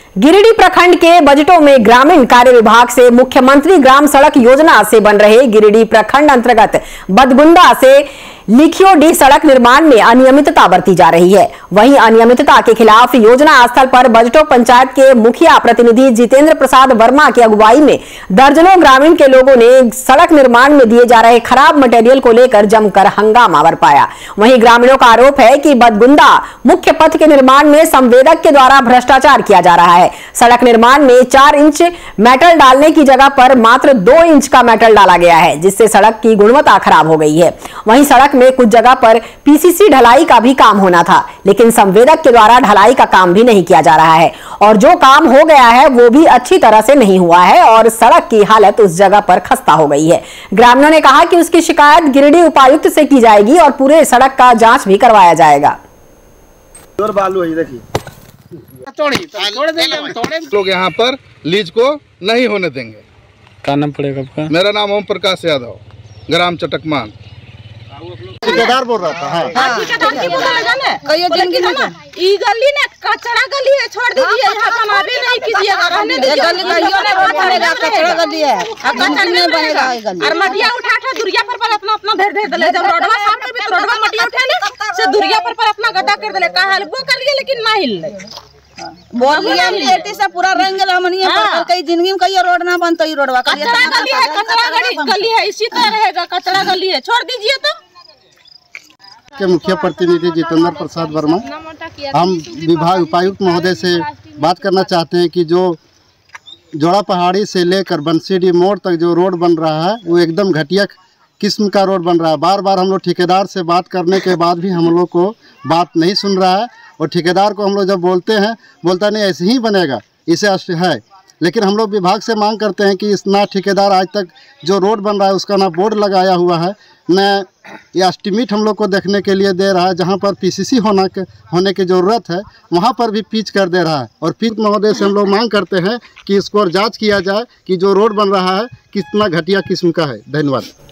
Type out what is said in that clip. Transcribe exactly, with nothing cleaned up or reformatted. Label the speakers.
Speaker 1: गिरिडीह प्रखंड के बजटों में ग्रामीण कार्य विभाग से मुख्यमंत्री ग्राम सड़क योजना से बन रहे गिरिडीह प्रखंड अंतर्गत बदगुंदा से लिखियोडीह सड़क निर्माण में अनियमितता बरती जा रही है। वहीं अनियमितता के खिलाफ योजना स्थल पर बजटों पंचायत के मुखिया प्रतिनिधि जितेंद्र प्रसाद वर्मा की अगुवाई में दर्जनों ग्रामीण के लोगों ने सड़क निर्माण में दिए जा रहे खराब मटेरियल को लेकर जमकर हंगामा बरपाया। वहीं ग्रामीणों का आरोप है कि बदगुंदा मुख्य पथ के निर्माण में संवेदक के द्वारा भ्रष्टाचार किया जा रहा है। सड़क निर्माण में चार इंच मेटल डालने की जगह पर मात्र दो इंच का मेटल डाला गया है, जिससे सड़क की गुणवत्ता खराब हो गई है। वहीं सड़क में कुछ जगह पर पीसीसी ढलाई का भी काम होना था, लेकिन संवेदक के द्वारा ढलाई का काम भी नहीं किया जा रहा है और जो काम हो गया है वो भी अच्छी तरह से नहीं हुआ है और सड़क की हालत उस जगह पर खस्ता हो गई है। ग्रामीणों ने कहा कि उसकी शिकायत गिरिडीह उपायुक्त से की जाएगी और पूरे सड़क का जांच भी करवाया जाएगा।
Speaker 2: लोग यहाँ पर लीज को नहीं होने देंगे।
Speaker 3: क्या नाम पड़ेगा आपका?
Speaker 2: मेरा नाम ओम प्रकाश यादव, ग्राम चटकमान।
Speaker 4: ठेकेदार बोल रहा था। हाँ
Speaker 5: ठेकेदार की बोला लगा ना कहियो जिंदगी में ई गली ने कचरा गली है, छोड़ दीजिए, यहाँ बनावे नहीं कीजिएगा, रहने दीजिए। गली कहियो ना बनेगा, कचरा गली है, कचरा नहीं बनेगा ये गली। और मटिया उठा उठा दुरिया पर पर अपना अपना ढेर ढेर दले, जब रोडवा साफ कर भी तो रोडवा मटिया उठा ले से दुरिया पर पर अपना गड्ढा कर दले। का हलबो कर लिए लेकिन ना हिलले बोलिए हम लेटी से पूरा रंग गला मनिया पर कई जिंदगी में कहियो रोड ना बनता, ई रोडवा कचरा गली है, कचरा गली गली है, इसी तरह रहेगा। कचरा गली है, छोड़ दीजिए। तो
Speaker 4: के मुखिया प्रतिनिधि जितेंद्र प्रसाद वर्मा, हम विभाग उपायुक्त महोदय से बात करना चाहते हैं कि जो जोड़ा पहाड़ी से लेकर बंसीडी मोड़ तक जो रोड बन रहा है वो एकदम घटिया किस्म का रोड बन रहा है। बार बार हम लोग ठेकेदार से बात करने के बाद भी हम लोग को बात नहीं सुन रहा है और ठेकेदार को हम लोग जब बोलते हैं बोलता नहीं ऐसे ही बनेगा, इसे है। लेकिन हम लोग विभाग से मांग करते हैं कि इस ना ठेकेदार आज तक जो रोड बन रहा है उसका ना बोर्ड लगाया हुआ है, न ये एस्टीमेट हम लोग को देखने के लिए दे रहा है। जहाँ पर पीसीसी होना के होने की ज़रूरत है वहाँ पर भी पिच कर दे रहा है। और पिच महोदय से हम लोग मांग करते हैं कि इसको और जाँच किया जाए कि जो रोड बन रहा है कितना घटिया किस्म का है। धन्यवाद।